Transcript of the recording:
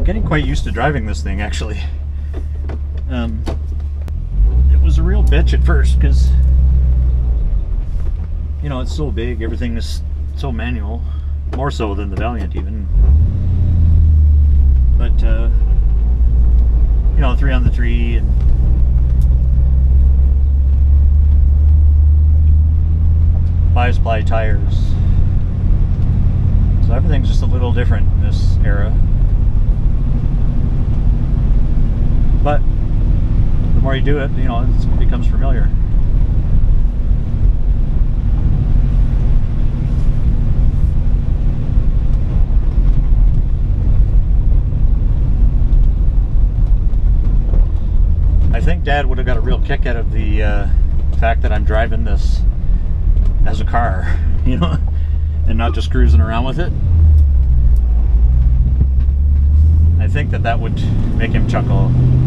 getting quite used to driving this thing, actually. It was a real bitch at first because, you know, it's so big, everything is so manual, more so than the Valiant even. But, you know, 3 on the 3 and five-ply tires. So everything's just a little different in this era. But the more you do it, you know, it becomes familiar. I think Dad would have got a real kick out of the fact that I'm driving this as a car, you know, and not just cruising around with it. I think that would make him chuckle.